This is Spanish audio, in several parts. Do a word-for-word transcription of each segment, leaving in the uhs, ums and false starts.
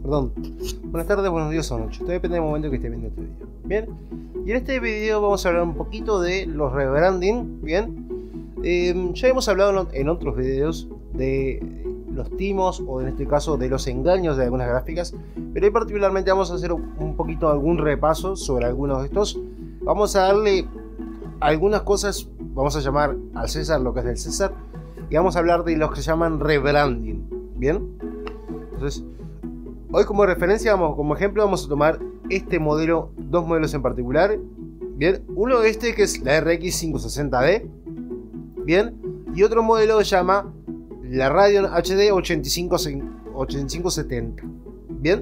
perdón. Buenas tardes, buenos días o noches. Todo depende del momento que esté viendo este video. Bien. Y en este video vamos a hablar un poquito de los rebranding. Bien. Eh, ya hemos hablado en otros videos de los timos, o en este caso de los engaños de algunas gráficas, pero hoy particularmente vamos a hacer un poquito algún repaso sobre algunos de estos. Vamos a darle algunas cosas, vamos a llamar al César lo que es del César, y vamos a hablar de los que se llaman rebranding. Bien, entonces hoy como referencia, vamos, como ejemplo, vamos a tomar este modelo, dos modelos en particular. Bien, uno de este que es la R X quinientos sesenta D, bien, y otro modelo se llama la Radeon H D ochenta y cinco setenta. Bien,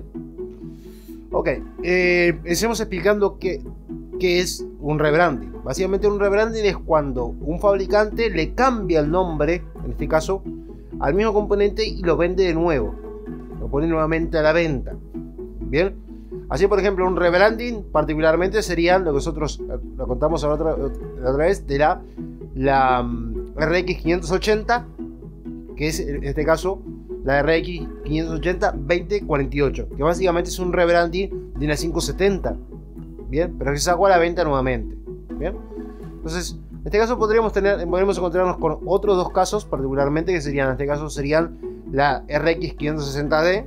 ok, eh, empecemos explicando qué, qué es un rebranding. Básicamente un rebranding es cuando un fabricante le cambia el nombre, en este caso, al mismo componente y lo vende de nuevo, lo pone nuevamente a la venta. Bien, así por ejemplo un rebranding particularmente serían lo que nosotros lo contamos la otra, la otra vez de la, la um, R X quinientos ochenta, que es en este caso la R X quinientos ochenta veinte cuarenta y ocho, que básicamente es un rebranding de una quinientos setenta. Bien, pero que se sacó a la venta nuevamente. Bien, entonces en este caso podríamos tener, podríamos encontrarnos con otros dos casos particularmente, que serían, en este caso serían la R X quinientos sesenta D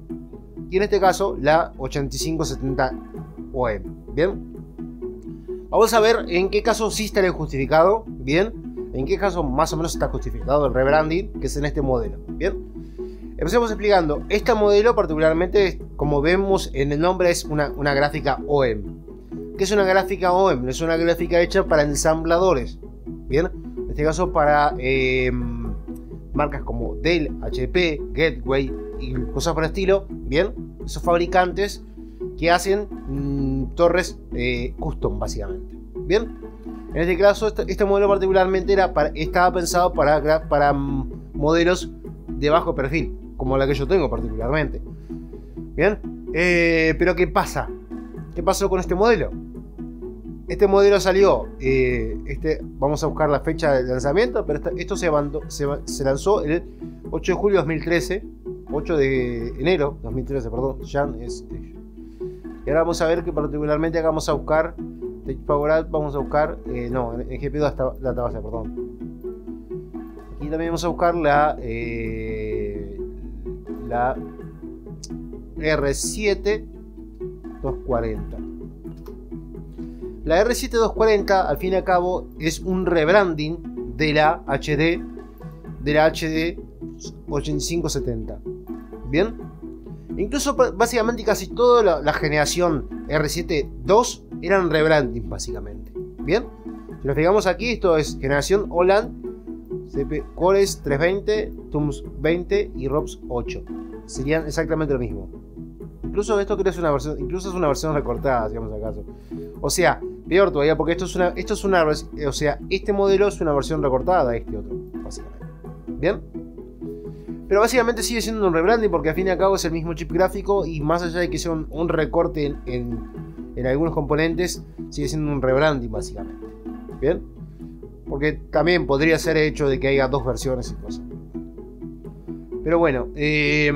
y en este caso la ochenta y cinco setenta O M. Bien, vamos a ver en qué caso sí estaría justificado. Bien, en qué caso más o menos está justificado el rebranding, que es en este modelo. Bien, empecemos explicando. Este modelo particularmente, como vemos en el nombre, es una, una gráfica O M. ¿Qué es una gráfica O M? Es una gráfica hecha para ensambladores. Bien, en este caso para eh, marcas como Dell, H P, Gateway y cosas por el estilo. Bien, esos fabricantes que hacen mmm, torres eh, custom básicamente. Bien, en este caso este, este modelo particularmente era para, estaba pensado para, para um, modelos de bajo perfil, como la que yo tengo particularmente. Bien, eh, pero ¿qué pasa? ¿Qué pasó con este modelo? Este modelo salió, eh, este, vamos a buscar la fecha de lanzamiento, pero esta, esto se, abandó, se, se lanzó el ocho de julio de dos mil trece, ocho de enero de dos mil trece, perdón, ya es, y ahora vamos a ver que particularmente acá vamos a buscar Power vamos a buscar, eh, no, en G P U Database, perdón. Aquí también vamos a buscar la, eh, la R siete doscientos cuarenta. La R siete doscientos cuarenta, al fin y al cabo, es un rebranding de la H D, de la H D ochenta y cinco setenta. Bien, incluso básicamente casi toda la, la generación R siete dos eran rebranding básicamente. Bien, si nos fijamos aquí, esto es generación Oland, C P Cores trescientos veinte, Tums veinte y Robs ocho. Serían exactamente lo mismo. Incluso esto creo que es una versión, incluso es una versión recortada, si vamos al caso. O sea, peor todavía, porque esto es una, esto es una, o sea, este modelo es una versión recortada de este otro, básicamente. Bien, pero básicamente sigue siendo un rebranding porque al fin y al cabo es el mismo chip gráfico, y más allá de que sea un, un recorte en, en, en algunos componentes, sigue siendo un rebranding básicamente. Bien, porque también podría ser hecho de que haya dos versiones y cosas. Pero bueno, eh,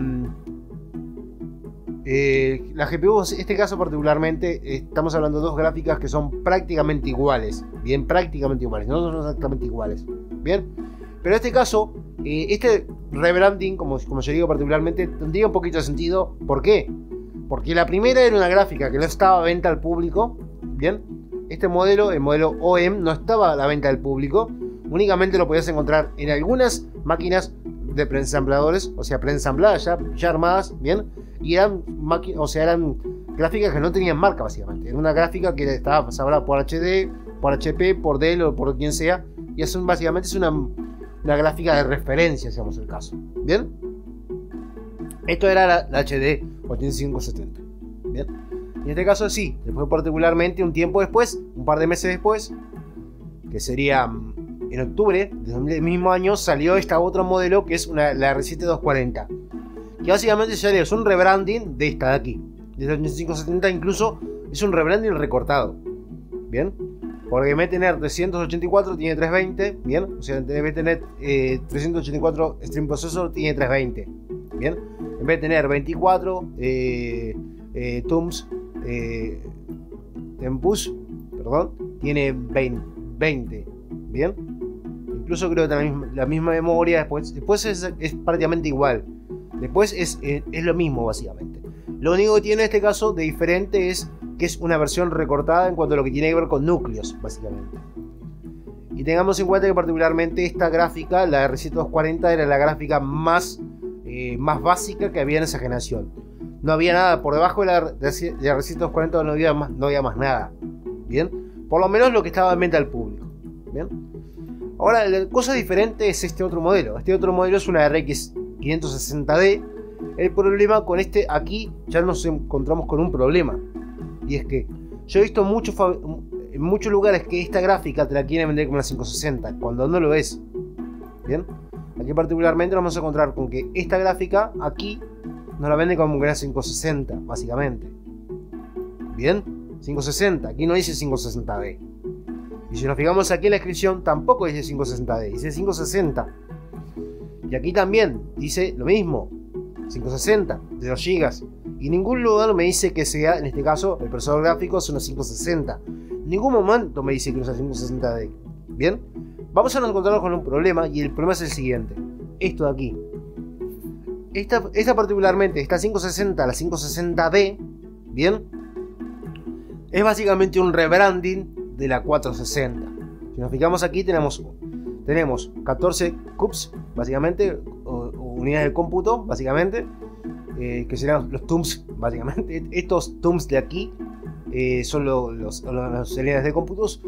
eh, la G P U, en este caso particularmente, estamos hablando de dos gráficas que son prácticamente iguales. Bien, prácticamente iguales, no son exactamente iguales. Bien, pero en este caso, eh, este rebranding, como, como yo digo particularmente, tendría un poquito de sentido. ¿Por qué? Porque la primera era una gráfica que no estaba a venta al público. Bien, este modelo, el modelo O M, no estaba a la venta al público. Únicamente lo podías encontrar en algunas máquinas de preensambladores, o sea, preensambladas ya, ya armadas, bien, y eran máquinas, o sea, eran gráficas que no tenían marca básicamente. Era una gráfica que estaba fabricada por H D, por H P, por Dell o por quien sea, y es un, básicamente es una, una gráfica de referencia, si vamos el caso. Bien, esto era la, la H D ochenta y cinco setenta. Bien, y en este caso sí, después particularmente un tiempo después, un par de meses después, que sería en octubre del mismo año, salió esta otro modelo que es una, la R siete doscientos cuarenta, que básicamente ya es un rebranding de esta de aquí, de la ochenta y cinco setenta. Incluso es un rebranding recortado. Bien, porque en vez de tener trescientos ochenta y cuatro tiene trescientos veinte. Bien, o sea, debe tener eh, trescientos ochenta y cuatro Stream Processor, tiene trescientos veinte. Bien, en vez de tener veinticuatro eh, eh, Tums eh, Tempus, perdón, tiene veinte. Bien, incluso creo que la misma, la misma memoria. Después, después es, es prácticamente igual. Después es, es, es lo mismo básicamente. Lo único que tiene en este caso de diferente es que es una versión recortada en cuanto a lo que tiene que ver con núcleos básicamente. Y tengamos en cuenta que particularmente esta gráfica, la R Z doscientos cuarenta, era la gráfica más, eh, más básica que había en esa generación. No había nada por debajo de la, de la R Z doscientos cuarenta, no había más, no había más nada. Bien, por lo menos lo que estaba en venta al público. Bien, ahora la cosa diferente es este otro modelo. Este otro modelo es una R X quinientos sesenta D. El problema con este aquí, ya nos encontramos con un problema, y es que yo he visto mucho, en muchos lugares que esta gráfica te la quieren vender como una quinientos sesenta, cuando no lo es. Bien, aquí particularmente nos vamos a encontrar con que esta gráfica aquí nos la vende como una quinientos sesenta básicamente. Bien, quinientos sesenta, aquí no dice quinientos sesenta D. Y si nos fijamos aquí en la descripción, tampoco dice quinientos sesenta D, dice quinientos sesenta. Y aquí también dice lo mismo, quinientos sesenta de dos gigas. Y ningún lugar me dice que sea, en este caso, el procesador gráfico es una quinientos sesenta. En ningún momento me dice que es una quinientos sesenta D. Bien, vamos a encontrarnos con un problema, y el problema es el siguiente. Esto de aquí. Esta, esta particularmente, esta quinientos sesenta, la quinientos sesenta D, bien, es básicamente un rebranding de la cuatrocientos sesenta. Si nos fijamos aquí, tenemos, tenemos catorce CUPS, básicamente, o, o unidades de cómputo, básicamente, eh, que serán los Tums, básicamente. Estos Tums de aquí eh, son lo, los, los, las unidades de cómputos.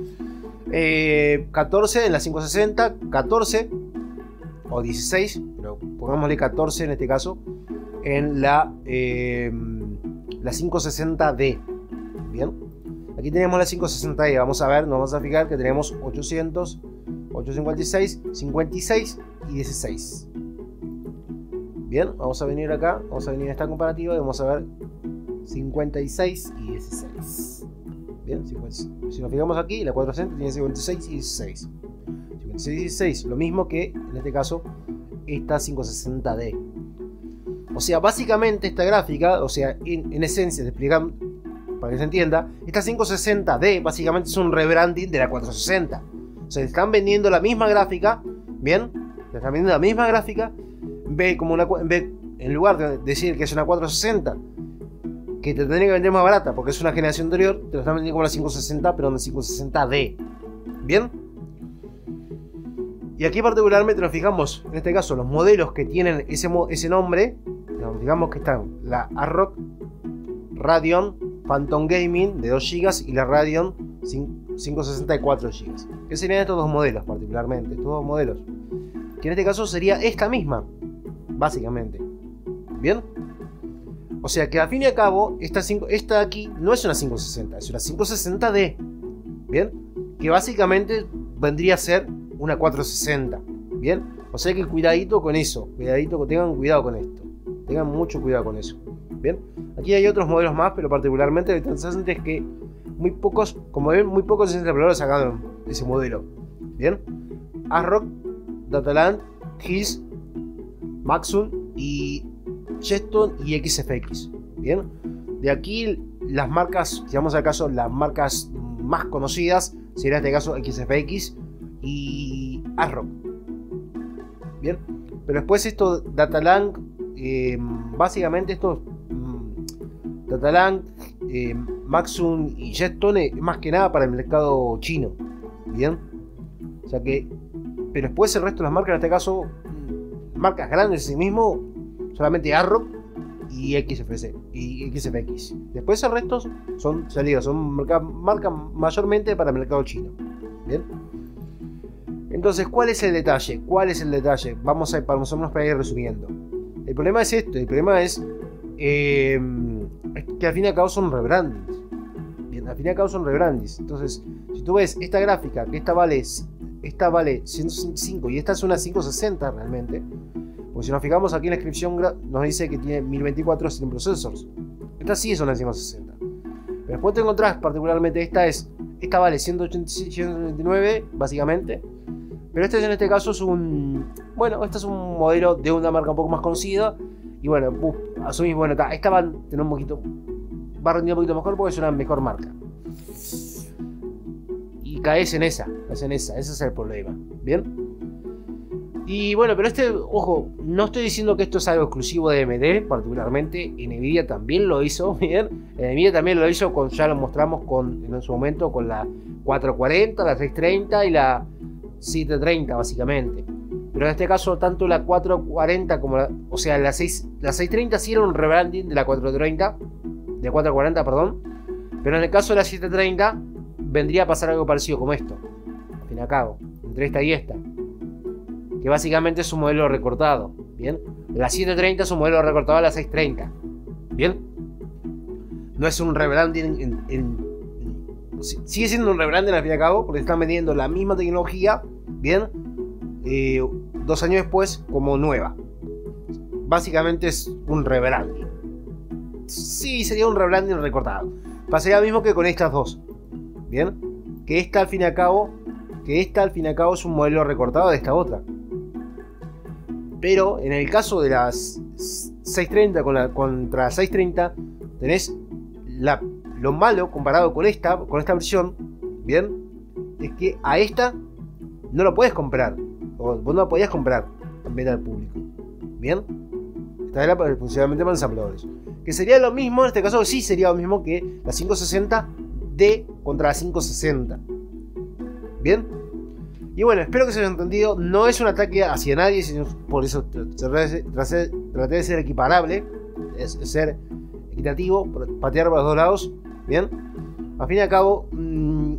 Eh, catorce en la quinientos sesenta, catorce o dieciséis, pero pongámosle catorce en este caso, en la, eh, la quinientos sesenta D. Bien, aquí tenemos la quinientos sesenta D. Vamos a ver, nos vamos a fijar que tenemos ochocientos, ochocientos cincuenta y seis, cincuenta y seis y dieciséis. Bien, vamos a venir acá, vamos a venir a esta comparativa y vamos a ver cincuenta y seis y dieciséis. Bien, si nos fijamos aquí, la cuatrocientos tiene cincuenta y seis y dieciséis. cincuenta y seis y dieciséis, lo mismo que en este caso esta quinientos sesenta D. O sea, básicamente esta gráfica, o sea, en, en esencia, de explicar para que se entienda, esta quinientos sesenta D básicamente es un rebranding de la cuatrocientos sesenta. O sea, están vendiendo la misma gráfica, bien, están vendiendo la misma gráfica, en vez, como una, en, vez, en lugar de decir que es una cuatrocientos sesenta, que te tendría que vender más barata porque es una generación anterior, te lo están vendiendo como la quinientos sesenta, pero una quinientos sesenta D. Bien. Y aquí particularmente nos fijamos, en este caso, los modelos que tienen ese, ese nombre. Digamos que están la AROC Radeon Phantom Gaming de dos gigas y la Radeon quinientos sesenta y cuatro gigas. ¿Qué serían estos dos modelos particularmente? Estos dos modelos. Que en este caso sería esta misma, básicamente. ¿Bien? O sea que al fin y al cabo, esta, esta de aquí no es una quinientos sesenta, es una quinientos sesenta D. ¿Bien? Que básicamente vendría a ser una cuatrocientos sesenta. ¿Bien? O sea que cuidadito con eso. Cuidadito, tengan cuidado con esto. Tengan mucho cuidado con eso. Bien, aquí hay otros modelos más, pero particularmente lo interesante es que muy pocos, como ven, muy pocos desarrolladores sacaron ese modelo. Bien, AROC, Dataland, Hills, Maxun y Jetson y X F X. Bien, de aquí las marcas, si vamos al caso, las marcas más conocidas sería en este caso X F X y AROC. Bien, pero después esto Dataland, eh, básicamente estos Dataland, eh, Maxun y Jetson es más que nada para el mercado chino. Bien, o sea que, pero después el resto de las marcas, en este caso, marcas grandes en sí mismo, solamente AROC y X F C y X F X. Después el resto son salidas, son marcas marca mayormente para el mercado chino. Bien. Entonces, ¿cuál es el detalle? ¿Cuál es el detalle? Vamos a ir para nosotros para ir resumiendo. El problema es esto, el problema es eh, que al fin y al cabo son rebrandings. Bien, al fin y al cabo son rebrandings. Entonces, si tú ves esta gráfica, que esta vale, esta vale ciento sesenta y cinco y esta es una quinientos sesenta realmente, pues si nos fijamos aquí en la descripción nos dice que tiene mil veinticuatro Stream Processors. Esta sí es una quinientos sesenta. Pero después te encontrás particularmente esta es, esta vale ciento ochenta y nueve básicamente. Pero este en este caso es un, bueno, este es un modelo de una marca un poco más conocida y bueno, vos asumís, bueno, ta, esta va a tener un poquito, va a rendir un poquito mejor porque es una mejor marca. Y caes en esa, caes en esa, ese es el problema, ¿bien? Y bueno, pero este, ojo, no estoy diciendo que esto es algo exclusivo de A M D, particularmente, Nvidia también lo hizo, ¿bien? Nvidia también lo hizo, con, ya lo mostramos con, en su momento con la cuatrocientos cuarenta, la seiscientos treinta y la setecientos treinta, básicamente. Pero en este caso, tanto la cuatrocientos cuarenta como la, o sea, la, seis, la seiscientos treinta sí era un rebranding de la cuatrocientos treinta, de cuatrocientos cuarenta, perdón. Pero en el caso de la setecientos treinta, vendría a pasar algo parecido como esto, al fin y al cabo, entre esta y esta, que básicamente es un modelo recortado, ¿bien? La setecientos treinta es un modelo recortado a la seiscientos treinta, ¿bien? No es un rebranding en, en, en, sigue siendo un rebranding al fin y al cabo, porque están vendiendo la misma tecnología, ¿bien? Eh, dos años después como nueva. Básicamente es un rebranding. Sí, sería un rebranding recortado. Pasaría lo mismo que con estas dos, ¿bien? Que esta al fin y al cabo, que esta al fin y al cabo es un modelo recortado de esta otra. Pero en el caso de las seiscientos treinta con la, contra la seiscientos treinta, tenés la, lo malo comparado con esta, con esta versión, ¿bien? Es que a esta no lo puedes comprar, o vos no lo podías comprar en venta al público, ¿bien? Esta era para el funcionamiento de ensambladores. Que sería lo mismo, en este caso sí sería lo mismo que la quinientos sesenta D contra la quinientos sesenta, ¿bien? Y bueno, espero que se haya entendido. No es un ataque hacia nadie, sino por eso traté, traté de ser equiparable, es ser equitativo, patear por los dos lados, ¿bien? Al fin y al cabo, mmm,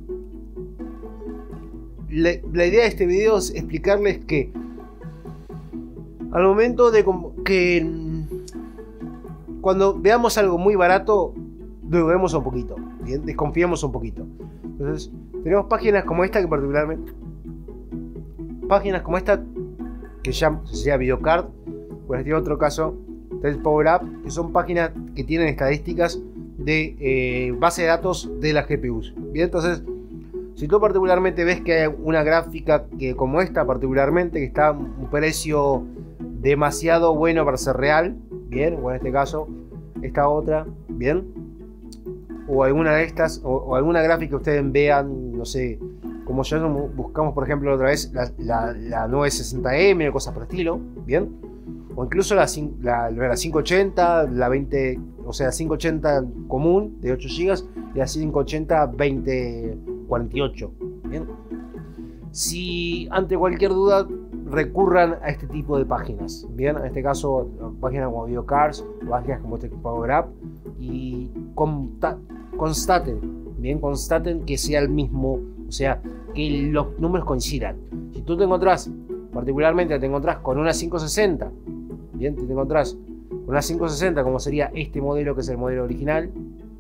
la, la idea de este video es explicarles que al momento de que cuando veamos algo muy barato, dudemos un poquito, ¿bien? Desconfiemos un poquito. Entonces, tenemos páginas como esta que particularmente... Páginas como esta, que ya se llama Videocard, o en este otro caso, Test Power Up, que son páginas que tienen estadísticas de eh, base de datos de las G P Us. Bien, entonces, si tú particularmente ves que hay una gráfica que como esta particularmente, que está a un precio demasiado bueno para ser real, bien, o en este caso, esta otra, bien, o alguna de estas, o, o alguna gráfica que ustedes vean, no sé, como ya buscamos por ejemplo otra vez la, la, la nueve sesenta M o cosas por el estilo, bien, o incluso la, la, la quinientos ochenta, la veinte, o sea, quinientos ochenta común de ocho gigas y la quinientos ochenta veinte cuarenta y ocho, bien. Si ante cualquier duda recurran a este tipo de páginas, bien, en este caso páginas como Videocars, páginas como este Power Up, y constaten, bien, constaten que sea el mismo, o sea, que los números coincidan. Si tú te encontrás, particularmente te encontrás con una quinientos sesenta, bien, te encontrás con una quinientos sesenta como sería este modelo que es el modelo original,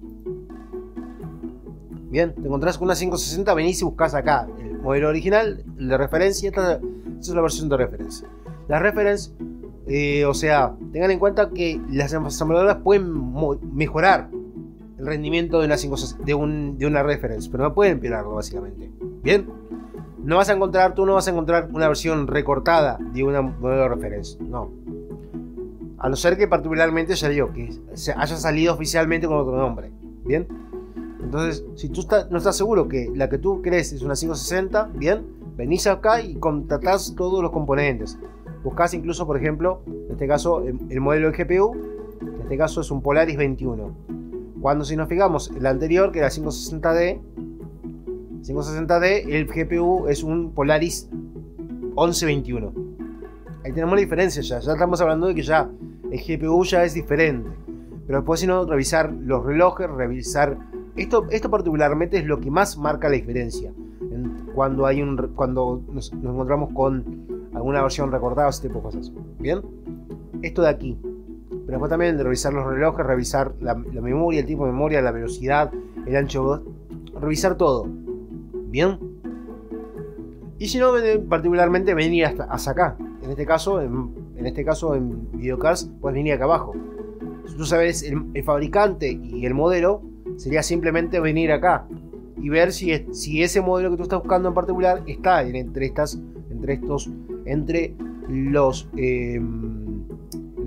bien, te encontrás con una quinientos sesenta, venís y buscás acá el modelo original, el de referencia, esta, esta es la versión de referencia. La reference, eh, o sea, tengan en cuenta que las ensambladoras pueden mejorar el rendimiento de una, de, un, de una reference, pero no pueden empeorarlo básicamente, bien. No vas a encontrar, tú no vas a encontrar una versión recortada de una modelo de reference, no. A no ser que particularmente, ya digo, que haya salido oficialmente con otro nombre, bien. Entonces, si tú está, no estás seguro que la que tú crees es una quinientos sesenta, bien, venís acá y contratás todos los componentes. Buscás incluso, por ejemplo, en este caso, el, el modelo de G P U, en este caso es un Polaris veintiuno. Cuando si nos fijamos, el anterior, que era quinientos sesenta D, quinientos sesenta D, el G P U es un Polaris once veintiuno. Ahí tenemos la diferencia ya, ya estamos hablando de que ya el G P U ya es diferente. Pero después, si no, revisar los relojes, revisar... Esto, esto particularmente es lo que más marca la diferencia. En, cuando hay un, cuando nos, nos encontramos con alguna versión recortada, ese tipo de cosas. ¿Bien? Esto de aquí. Pero después también de revisar los relojes, revisar la, la memoria, el tipo de memoria, la velocidad, el ancho, revisar todo. ¿Bien? Y si no, particularmente venir hasta, hasta acá. En este caso, en, en este caso en Videocars, puedes venir acá abajo. Si tú sabes el, el fabricante y el modelo, sería simplemente venir acá y ver si, es, si ese modelo que tú estás buscando en particular está entre estas, entre estos, entre los, eh, en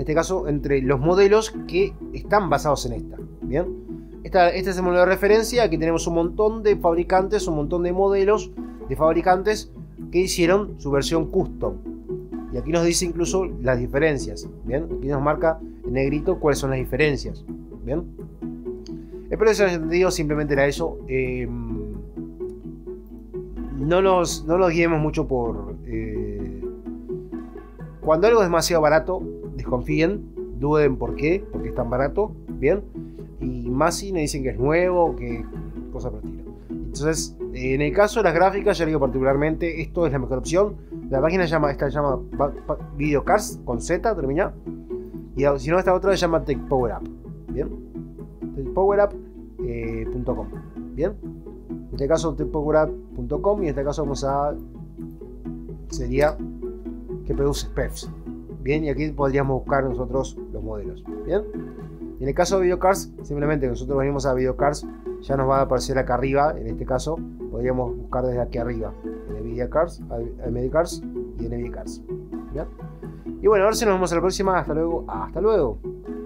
este caso entre los modelos que están basados en esta. Bien, esta, este es el modelo de referencia. Aquí tenemos un montón de fabricantes, un montón de modelos de fabricantes que hicieron su versión custom. Y aquí nos dice incluso las diferencias. Bien, aquí nos marca en negrito cuáles son las diferencias. Bien, espero que se haya entendido. Simplemente era eso. Eh, no, nos, no nos guiemos mucho por... Eh, cuando algo es demasiado barato, desconfíen, duden por qué, porque es tan barato. Bien, y más si me dicen que es nuevo, que cosa por el estilo. Entonces, en el caso de las gráficas, ya digo particularmente, esto es la mejor opción. La página se llama, esta se llama Videocars con Z, termina. Y si no, esta otra se llama TechPowerUp. Bien, TechPowerUp punto com. Bien, en este caso TechPowerUp punto com, y en este caso vamos a, sería que produce P E Fs. Bien, y aquí podríamos buscar nosotros los modelos. Bien, y en el caso de Videocars, simplemente nosotros venimos a Videocars, ya nos va a aparecer acá arriba. En este caso podríamos buscar desde aquí arriba en Videocars, Medicars y en Medicars. Bien, y bueno, a ver si nos vemos en la próxima. Hasta luego, hasta luego.